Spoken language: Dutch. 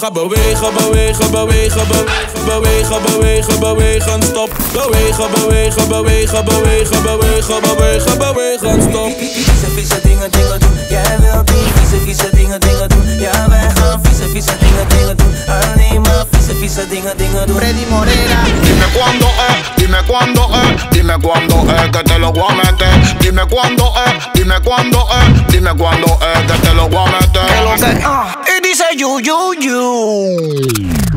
Ga bewegen, bewegen, bewegen, bewegen, bewegen, bewegen, bewegen, stop. Bewegen, bewegen, bewegen, bewegen, bewegen, bewegen, bewegen, stop. Vieze, vieze dingen, dingen doen. Jij wilt die vieze, vieze dingen, dingen doen. Ja, wij gaan vieze, vieze dingen, dingen doen. Alleen maar vieze, vieze dingen, dingen doen. Freddy Morera. Dime cuándo dime cuándo dime cuándo que te lo voy a meter. Dime cuándo dime cuándo dime cuándo que te lo voy a meter. Y dice you.